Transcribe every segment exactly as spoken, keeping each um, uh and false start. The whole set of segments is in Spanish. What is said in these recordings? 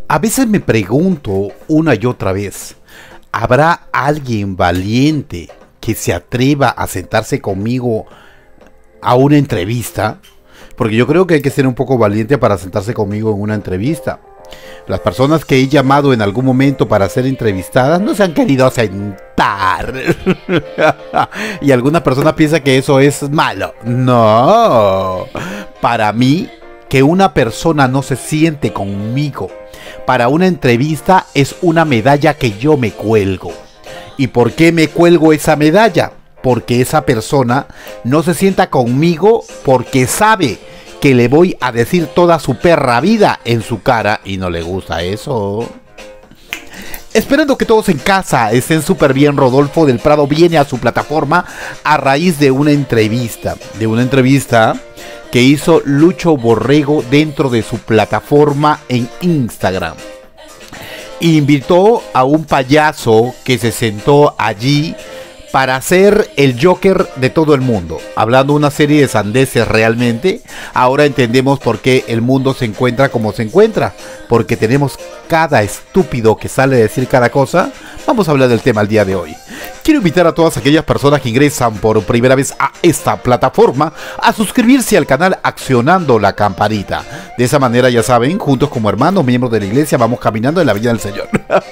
A veces me pregunto una y otra vez, ¿habrá alguien valiente que se atreva a sentarse conmigo a una entrevista? Porque yo creo que hay que ser un poco valiente para sentarse conmigo en una entrevista. Las personas que he llamado en algún momento para ser entrevistadas no se han querido sentar. Y algunas personas piensan que eso es malo. No. Para mí, que una persona no se siente conmigo para una entrevista es una medalla que yo me cuelgo. ¿Y por qué me cuelgo esa medalla? Porque esa persona no se sienta conmigo porque sabe que le voy a decir toda su perra vida en su cara y no le gusta eso. Esperando que todos en casa estén súper bien, Rodolfo del Prado viene a su plataforma a raíz de una entrevista. De una entrevista que hizo Lucho Borrego dentro de su plataforma en Instagram. Invitó a un payaso que se sentó allí para ser el Joker de todo el mundo, hablando una serie de sandeces realmente. Ahora entendemos por qué el mundo se encuentra como se encuentra, porque tenemos cada estúpido que sale a decir cada cosa. Vamos a hablar del tema el día de hoy. Quiero invitar a todas aquellas personas que ingresan por primera vez a esta plataforma a suscribirse al canal accionando la campanita. De esa manera, ya saben, juntos como hermanos, miembros de la iglesia, vamos caminando en la vida del Señor.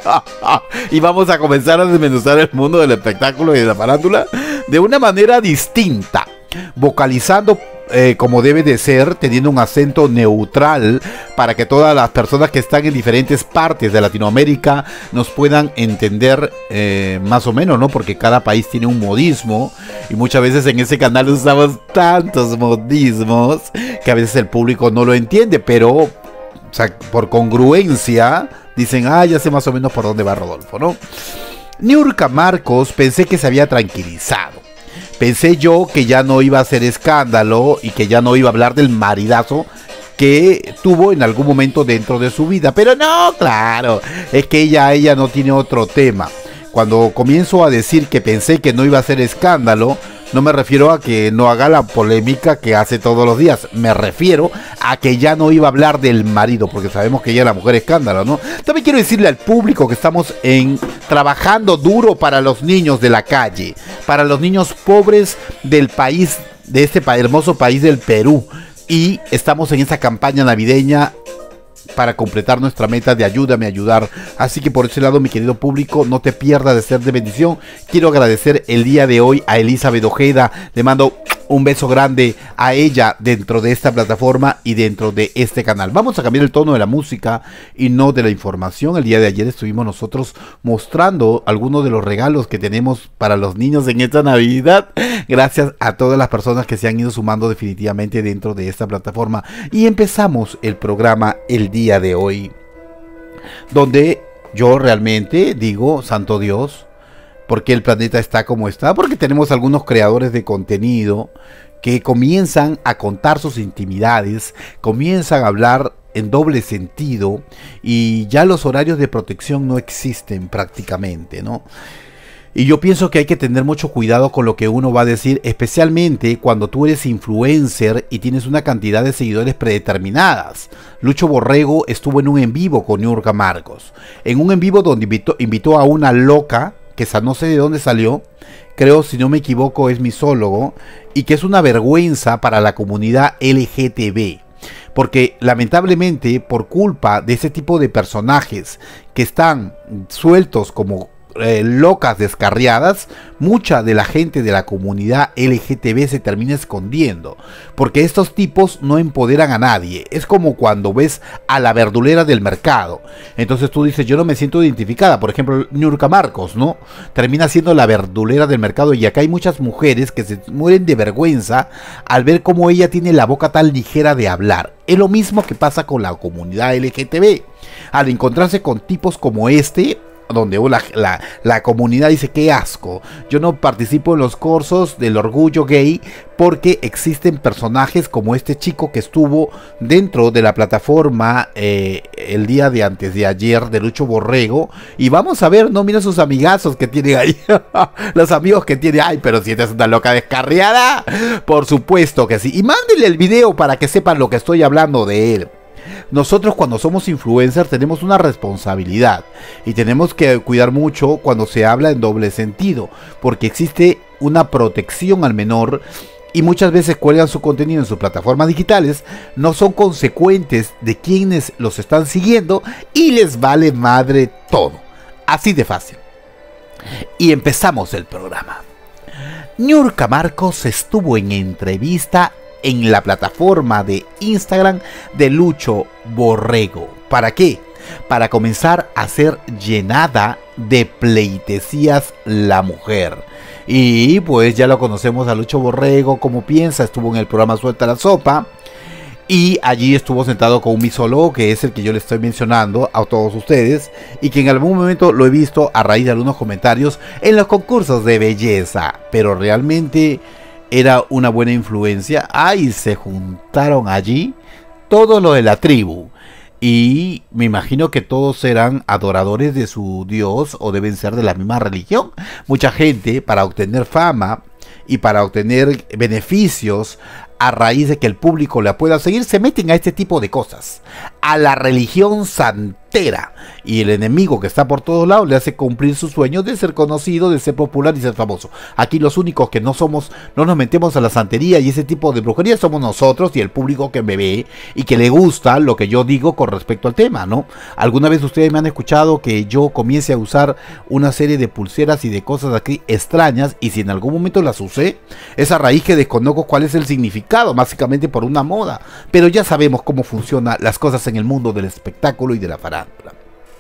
Y vamos a comenzar a desmenuzar el mundo del espectáculo y de la farándula de una manera distinta, vocalizando eh, como debe de ser, teniendo un acento neutral para que todas las personas que están en diferentes partes de Latinoamérica nos puedan entender eh, más o menos, ¿no? Porque cada país tiene un modismo y muchas veces en ese canal usamos tantos modismos que a veces el público no lo entiende, pero o sea, por congruencia dicen, ah, ya sé más o menos por dónde va Rodolfo, ¿no? Niurka Marcos pensé que se había tranquilizado. Pensé yo que ya no iba a hacer escándalo y que ya no iba a hablar del maridazo que tuvo en algún momento dentro de su vida. Pero no, claro, es que ella, ella no tiene otro tema. Cuando comienzo a decir que pensé que no iba a hacer escándalo, no me refiero a que no haga la polémica que hace todos los días. Me refiero a que ya no iba a hablar del marido, porque sabemos que ella es la mujer escándalo, ¿no? También quiero decirle al público que estamos en trabajando duro para los niños de la calle, para los niños pobres del país, de este hermoso país del Perú. Y estamos en esa campaña navideña para completar nuestra meta de ayúdame a ayudar. Así que por ese lado, mi querido público, no te pierdas de ser de bendición. Quiero agradecer el día de hoy a Elizabeth Ojeda. Le mando un beso grande a ella dentro de esta plataforma y dentro de este canal. Vamos a cambiar el tono de la música y no de la información. El día de ayer estuvimos nosotros mostrando algunos de los regalos que tenemos para los niños en esta Navidad. Gracias a todas las personas que se han ido sumando definitivamente dentro de esta plataforma. Y empezamos el programa el día de hoy, donde yo realmente digo, santo Dios, ¿por qué el planeta está como está? Porque tenemos algunos creadores de contenido que comienzan a contar sus intimidades, comienzan a hablar en doble sentido y ya los horarios de protección no existen prácticamente, ¿no? Y yo pienso que hay que tener mucho cuidado con lo que uno va a decir, especialmente cuando tú eres influencer y tienes una cantidad de seguidores predeterminadas. Lucho Borrego estuvo en un en vivo con Niurka Marcos, en un en vivo donde invitó, invitó a una loca que no sé de dónde salió, creo, si no me equivoco, es misólogo, y que es una vergüenza para la comunidad L G T B. Porque lamentablemente, por culpa de ese tipo de personajes que están sueltos como Eh, locas descarriadas, mucha de la gente de la comunidad L G T B se termina escondiendo, porque estos tipos no empoderan a nadie. Es como cuando ves a la verdulera del mercado, entonces tú dices, yo no me siento identificada. Por ejemplo, Niurka Marcos, ¿no? Termina siendo la verdulera del mercado, y acá hay muchas mujeres que se mueren de vergüenza al ver cómo ella tiene la boca tan ligera de hablar. Es lo mismo que pasa con la comunidad L G T B, al encontrarse con tipos como este, donde la, la, la comunidad dice, qué asco, yo no participo en los cursos del orgullo gay porque existen personajes como este chico que estuvo dentro de la plataforma eh, el día de antes de ayer de Lucho Borrego, y vamos a ver, no, mira sus amigazos que tiene ahí, los amigos que tiene, ay, pero si esta es una loca descarriada, por supuesto que sí, y mándenle el video para que sepan lo que estoy hablando de él. Nosotros cuando somos influencers tenemos una responsabilidad y tenemos que cuidar mucho cuando se habla en doble sentido, porque existe una protección al menor y muchas veces cuelgan su contenido en sus plataformas digitales, no son consecuentes de quienes los están siguiendo y les vale madre todo. Así de fácil. Y empezamos el programa. Niurka Marcos estuvo en entrevista en la plataforma de Instagram de Lucho Borrego. ¿Para qué? Para comenzar a ser llenada de pleitesías la mujer. Y pues ya lo conocemos a Lucho Borrego, como piensa, estuvo en el programa Suelta la Sopa. Y allí estuvo sentado con un misólogo, que es el que yo le estoy mencionando a todos ustedes, y que en algún momento lo he visto a raíz de algunos comentarios en los concursos de belleza, pero realmente era una buena influencia. Ahí se juntaron allí todo lo de la tribu, y me imagino que todos serán adoradores de su dios o deben ser de la misma religión. Mucha gente, para obtener fama y para obtener beneficios a raíz de que el público la pueda seguir, se meten a este tipo de cosas, a la religión santera, y el enemigo que está por todos lados le hace cumplir sus sueños de ser conocido, de ser popular y ser famoso. Aquí los únicos que no somos, no nos metemos a la santería y ese tipo de brujería somos nosotros y el público que me ve y que le gusta lo que yo digo con respecto al tema, ¿no? Alguna vez ustedes me han escuchado que yo comience a usar una serie de pulseras y de cosas aquí extrañas, y si en algún momento las usé, es a raíz que desconozco cuál es el significado, básicamente por una moda, pero ya sabemos cómo funcionan las cosas en el mundo del espectáculo y de la farándula.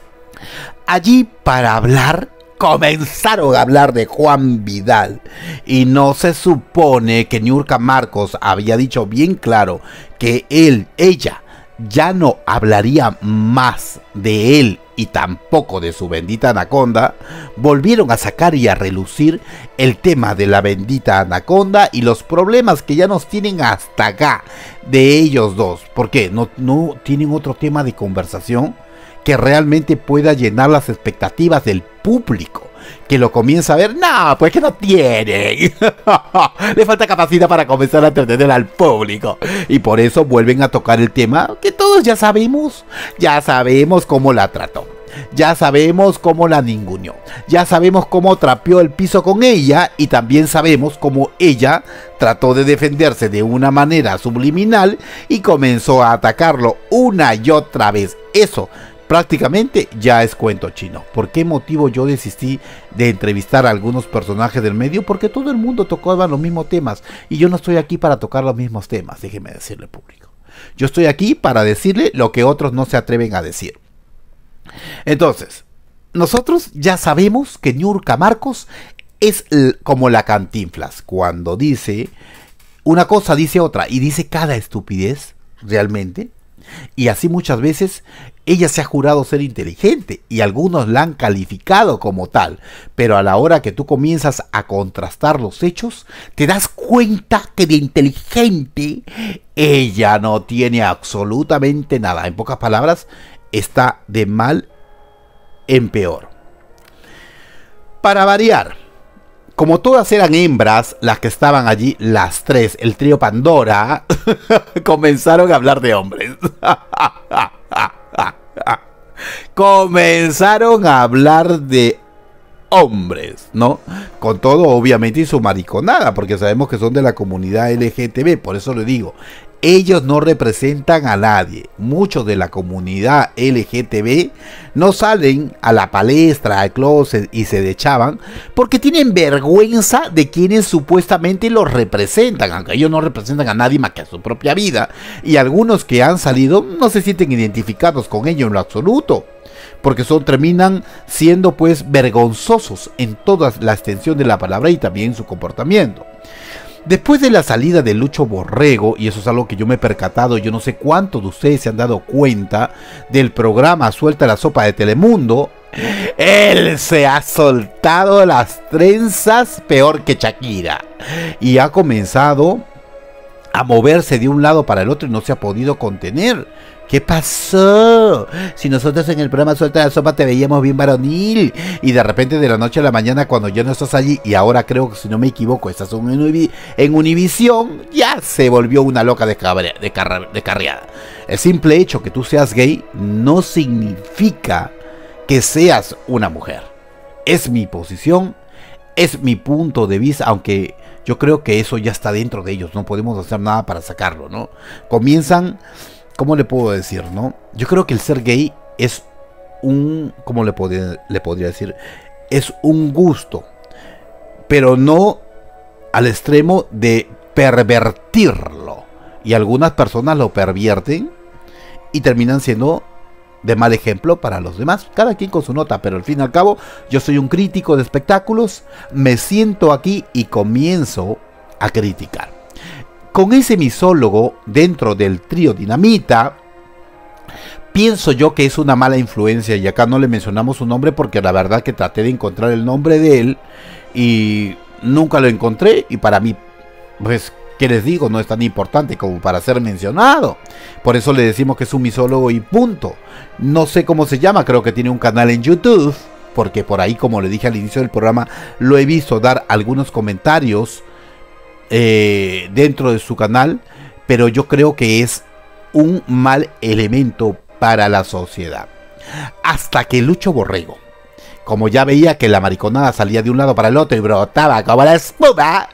Allí, para hablar, comenzaron a hablar de Juan Vidal, y no se supone que Niurka Marcos había dicho bien claro que él, ella, ya no hablaría más de él y tampoco de su bendita anaconda. Volvieron a sacar y a relucir el tema de la bendita anaconda y los problemas que ya nos tienen hasta acá de ellos dos. ¿Por qué? ¿No, no tienen otro tema de conversación que realmente pueda llenar las expectativas del público, que lo comienza a ver? No, pues que no tienen. Le falta capacidad para comenzar a entretener al público. Y por eso vuelven a tocar el tema que todos ya sabemos. Ya sabemos cómo la trató. Ya sabemos cómo la ninguneó. Ya sabemos cómo trapeó el piso con ella. Y también sabemos cómo ella trató de defenderse de una manera subliminal y comenzó a atacarlo una y otra vez. Eso prácticamente ya es cuento chino. ¿Por qué motivo yo desistí de entrevistar a algunos personajes del medio? Porque todo el mundo tocaba los mismos temas y yo no estoy aquí para tocar los mismos temas, déjeme decirle, público. Yo estoy aquí para decirle lo que otros no se atreven a decir. Entonces, nosotros ya sabemos que Niurka Marcos es como la Cantinflas. Cuando dice una cosa, dice otra y dice cada estupidez realmente. Y así muchas veces ella se ha jurado ser inteligente y algunos la han calificado como tal, pero a la hora que tú comienzas a contrastar los hechos, te das cuenta que de inteligente ella no tiene absolutamente nada. En pocas palabras, está de mal en peor. Para variar, como todas eran hembras las que estaban allí, las tres, el trío Pandora, comenzaron a hablar de hombres. Comenzaron a hablar de hombres, ¿no? Con todo, obviamente, y su mariconada, porque sabemos que son de la comunidad L G T B, por eso le digo. Ellos no representan a nadie. Muchos de la comunidad L G T B no salen a la palestra, al closet y se dechaban porque tienen vergüenza de quienes supuestamente los representan, aunque ellos no representan a nadie más que a su propia vida. Y algunos que han salido no se sienten identificados con ellos en lo absoluto, porque son, terminan siendo pues vergonzosos en toda la extensión de la palabra y también su comportamiento. Después de la salida de Lucho Borrego, y eso es algo que yo me he percatado, yo no sé cuántos de ustedes se han dado cuenta del programa Suelta la Sopa de Telemundo, él se ha soltado las trenzas peor que Shakira y ha comenzado a moverse de un lado para el otro y no se ha podido contener. ¿Qué pasó? Si nosotros en el programa Suelta la Sopa te veíamos bien varonil y de repente de la noche a la mañana cuando ya no estás allí y ahora creo que si no me equivoco estás en, Univi en Univisión, ya se volvió una loca de, de, de carreada. El simple hecho que tú seas gay no significa que seas una mujer. Es mi posición, es mi punto de vista, aunque yo creo que eso ya está dentro de ellos, no podemos hacer nada para sacarlo, ¿no? Comienzan... ¿Cómo le puedo decir, no? Yo creo que el ser gay es un... ¿Cómo le, pod le podría decir? Es un gusto. Pero no al extremo de pervertirlo. Y algunas personas lo pervierten y terminan siendo de mal ejemplo para los demás. Cada quien con su nota, pero al fin y al cabo yo soy un crítico de espectáculos. Me siento aquí y comienzo a criticar. Con ese misólogo dentro del trío Dinamita, pienso yo que es una mala influencia, y acá no le mencionamos su nombre porque la verdad que traté de encontrar el nombre de él y nunca lo encontré, y para mí, pues, ¿qué les digo? No es tan importante como para ser mencionado. Por eso le decimos que es un misólogo y punto. No sé cómo se llama, creo que tiene un canal en YouTube, porque por ahí, como le dije al inicio del programa, lo he visto dar algunos comentarios Eh, dentro de su canal, pero yo creo que es un mal elemento para la sociedad. Hasta que Lucho Borrego, como ya veía que la mariconada salía de un lado para el otro y brotaba como la espuma,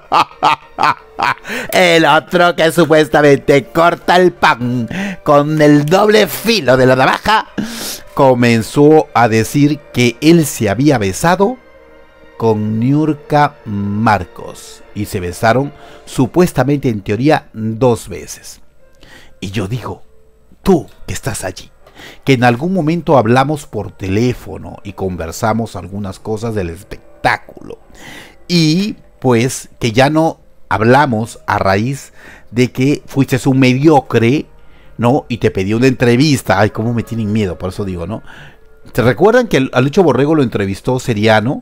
el otro que supuestamente corta el pan con el doble filo de la navaja, comenzó a decir que él se había besado con Niurka Marcos y se besaron supuestamente, en teoría, dos veces. Y yo digo, tú que estás allí, que en algún momento hablamos por teléfono y conversamos algunas cosas del espectáculo, y pues que ya no hablamos a raíz de que fuiste un mediocre, ¿no? Y te pedí una entrevista. Ay, cómo me tienen miedo, por eso digo, ¿no? ¿Te recuerdan que a Lucho Borrego lo entrevistó Seriano?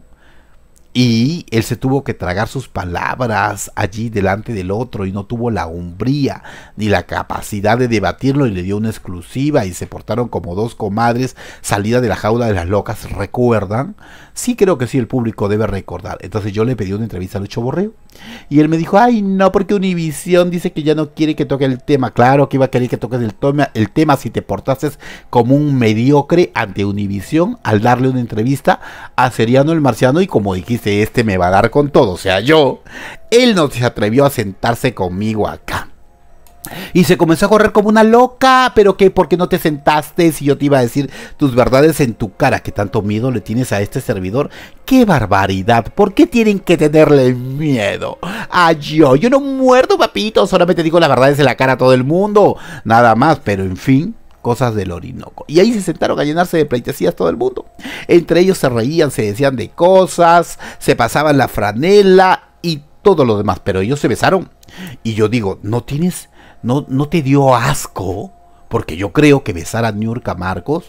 Y él se tuvo que tragar sus palabras allí delante del otro y no tuvo la hombría ni la capacidad de debatirlo, y le dio una exclusiva y se portaron como dos comadres salida de la jaula de las locas. ¿Recuerdan? Sí, creo que sí, el público debe recordar. Entonces yo le pedí una entrevista a Lucho Borrego y él me dijo, ay no, porque Univisión dice que ya no quiere que toque el tema. Claro que iba a querer que toques el tema, el tema si te portaste como un mediocre ante Univisión al darle una entrevista a Seriano el Marciano, y como dijiste, este me va a dar con todo, o sea, yo, él no se atrevió a sentarse conmigo acá. Y se comenzó a correr como una loca, pero que ¿por qué no te sentaste si yo te iba a decir tus verdades en tu cara? ¿Qué tanto miedo le tienes a este servidor? ¡Qué barbaridad! ¿Por qué tienen que tenerle miedo a yo? Yo no muerdo, papito, solamente digo las verdades en la cara a todo el mundo, nada más, pero en fin, cosas del Orinoco. Y ahí se sentaron a llenarse de pleitesías todo el mundo. Entre ellos se reían, se decían de cosas, se pasaban la franela y todo lo demás, pero ellos se besaron. Y yo digo, ¿no tienes, no, no te dio asco? Porque yo creo que besar a Niurka Marcos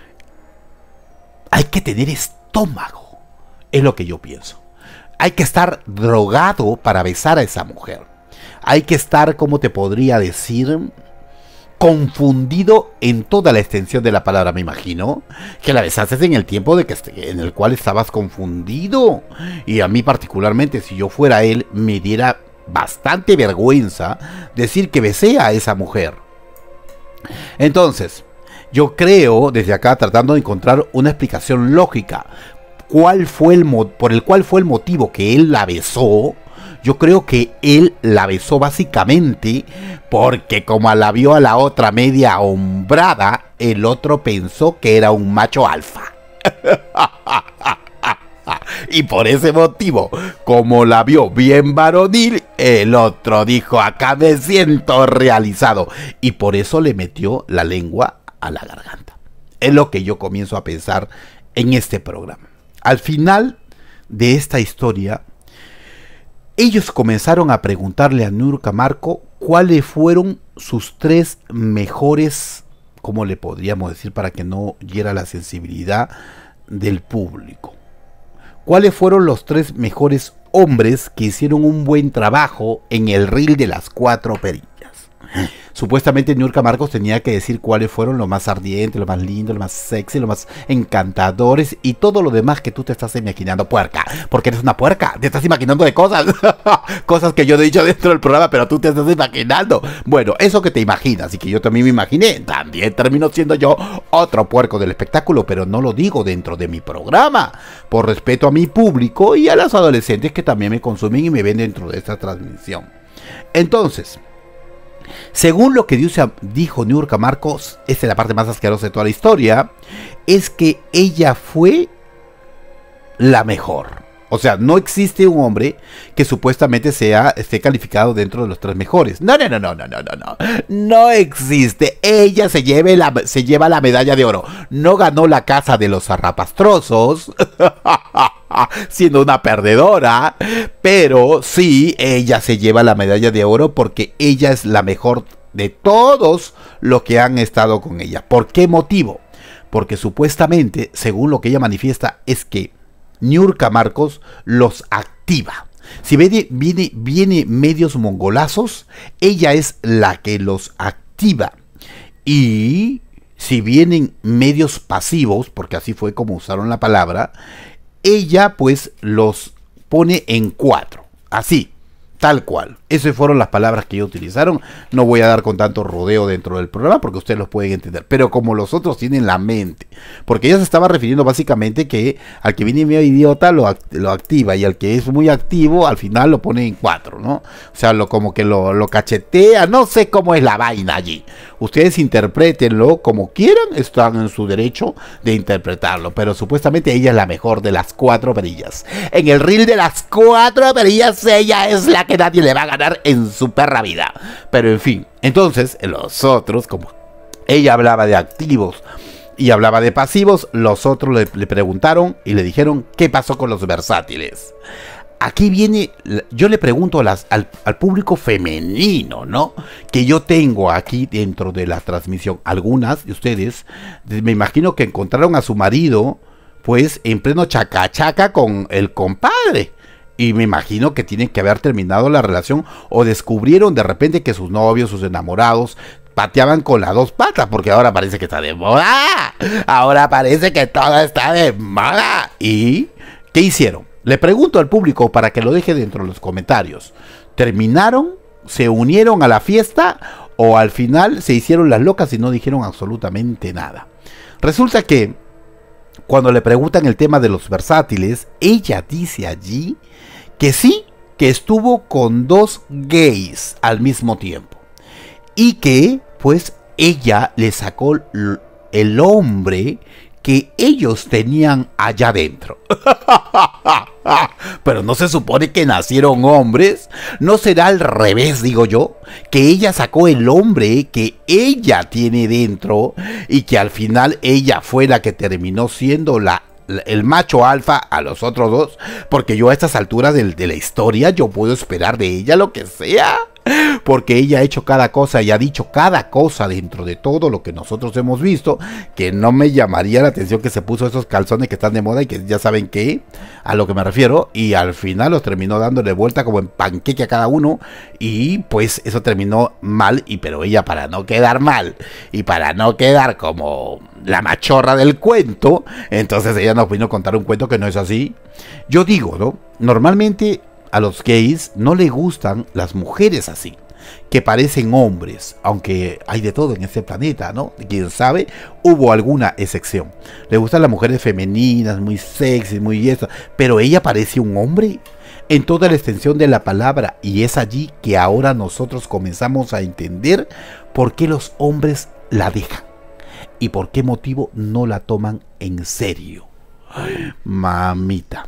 hay que tener estómago, es lo que yo pienso. Hay que estar drogado para besar a esa mujer. Hay que estar, ¿cómo te podría decir?, confundido en toda la extensión de la palabra. Me imagino que la besaste en el tiempo de que en el cual estabas confundido, y a mí particularmente, si yo fuera él, me diera bastante vergüenza decir que besé a esa mujer. Entonces yo creo, desde acá, tratando de encontrar una explicación lógica, cuál fue el mo- por el cual fue el motivo que él la besó. Yo creo que él la besó básicamente porque como la vio a la otra media hombrada, el otro pensó que era un macho alfa. Y por ese motivo, como la vio bien varonil, el otro dijo, acá me siento realizado. Y por eso le metió la lengua a la garganta. Es lo que yo comienzo a pensar en este programa. Al final de esta historia, ellos comenzaron a preguntarle a Niurka Marcos cuáles fueron sus tres mejores, ¿cómo le podríamos decir para que no hiera la sensibilidad del público? ¿Cuáles fueron los tres mejores hombres que hicieron un buen trabajo en el reel de las cuatro perillas? Supuestamente Niurka Marcos tenía que decir cuáles fueron los más ardientes, los más lindos, los más sexy, los más encantadores y todo lo demás que tú te estás imaginando, puerca, porque eres una puerca, te estás imaginando de cosas, cosas que yo he dicho dentro del programa, pero tú te estás imaginando. Bueno, eso que te imaginas y que yo también me imaginé, también termino siendo yo otro puerco del espectáculo, pero no lo digo dentro de mi programa, por respeto a mi público y a los adolescentes que también me consumen y me ven dentro de esta transmisión. Entonces, según lo que dice, dijo Niurka Marcos, esta es la parte más asquerosa de toda la historia, es que ella fue la mejor. O sea, no existe un hombre que supuestamente sea, esté calificado dentro de los tres mejores. No, no, no, no, no, no, no, no. No existe. Ella se, lleve la, se lleva la medalla de oro. No ganó la casa de los zarrapastrosos, siendo una perdedora. Pero sí, ella se lleva la medalla de oro porque ella es la mejor de todos los que han estado con ella. ¿Por qué motivo? Porque supuestamente, según lo que ella manifiesta, es que Niurka Marcos los activa. Si viene, viene, viene medios mongolazos, ella es la que los activa. Y si vienen medios pasivos, porque así fue como usaron la palabra, ella pues los pone en cuatro. Así, tal cual. Esas fueron las palabras que ellos utilizaron. No voy a dar con tanto rodeo dentro del programa porque ustedes los pueden entender. Pero como los otros tienen la mente. Porque ella se estaba refiriendo básicamente que al que viene medio idiota lo, act lo activa. Y al que es muy activo al final lo pone en cuatro, ¿no? O sea, lo, como que lo, lo cachetea. No sé cómo es la vaina allí. Ustedes interpretenlo como quieran. Están en su derecho de interpretarlo. Pero supuestamente ella es la mejor de las cuatro perillas. En el reel de las cuatro perillas ella es la que nadie le va a ganar en su perra vida. Pero en fin, entonces los otros, como ella hablaba de activos y hablaba de pasivos, los otros le, le preguntaron y le dijeron qué pasó con los versátiles. Aquí viene, yo le pregunto a las, al, al público femenino, ¿no? Que yo tengo aquí dentro de la transmisión. Algunas de ustedes, me imagino que encontraron a su marido, pues, en pleno chacachaca con el compadre. Y me imagino que tienen que haber terminado la relación o descubrieron de repente que sus novios, sus enamorados pateaban con las dos patas, porque ahora parece que está de moda. Ahora parece que todo está de moda. ¿Y qué hicieron? Le pregunto al público para que lo deje dentro de los comentarios. ¿Terminaron? ¿Se unieron a la fiesta? ¿O al final se hicieron las locas y no dijeron absolutamente nada? Resulta que cuando le preguntan el tema de los versátiles, ella dice allí que sí, que estuvo con dos gays al mismo tiempo. Y que, pues, ella le sacó el hombre que ellos tenían allá adentro. Pero no se supone que nacieron hombres. ¿No será al revés, digo yo? Que ella sacó el hombre que ella tiene dentro y que al final ella fue la que terminó siendo la el macho alfa a los otros dos, porque yo a estas alturas de, de la historia yo puedo esperar de ella lo que sea, porque ella ha hecho cada cosa y ha dicho cada cosa dentro de todo lo que nosotros hemos visto, que no me llamaría la atención que se puso esos calzones que están de moda y que ya saben qué, a lo que me refiero, y al final los terminó dándole vuelta como en panqueque a cada uno, y pues eso terminó mal, y pero ella, para no quedar mal y para no quedar como la machorra del cuento, entonces ella nos vino a contar un cuento que no es así. Yo digo, ¿no? Normalmente a los gays no les gustan las mujeres así, que parecen hombres, aunque hay de todo en este planeta, ¿no? Quién sabe, hubo alguna excepción. Le gustan las mujeres femeninas, muy sexy, muy eso, pero ella parece un hombre en toda la extensión de la palabra, y es allí que ahora nosotros comenzamos a entender por qué los hombres la dejan y por qué motivo no la toman en serio. Ay, mamita.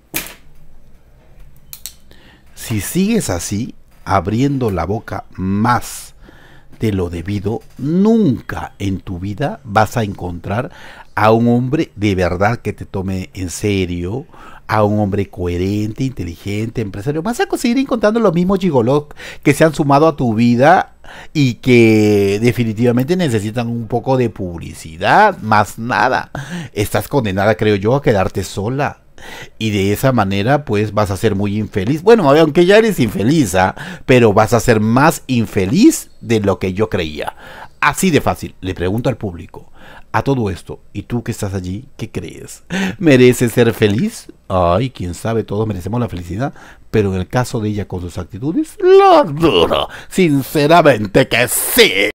Si sigues así, abriendo la boca más de lo debido, nunca en tu vida vas a encontrar a un hombre de verdad que te tome en serio, a un hombre coherente, inteligente, empresario. Vas a conseguir encontrando los mismos gigolos que se han sumado a tu vida y que definitivamente necesitan un poco de publicidad, más nada. Estás condenada, creo yo, a quedarte sola. y de esa manera pues vas a ser muy infeliz. Bueno, aunque ya eres infeliz, ¿ah? Pero vas a ser más infeliz de lo que yo creía. Así de fácil. Le pregunto al público, a todo esto, ¿y tú que estás allí, qué crees? ¿Mereces ser feliz? Ay, quién sabe, todos merecemos la felicidad, pero en el caso de ella con sus actitudes, lo duro, sinceramente que sí.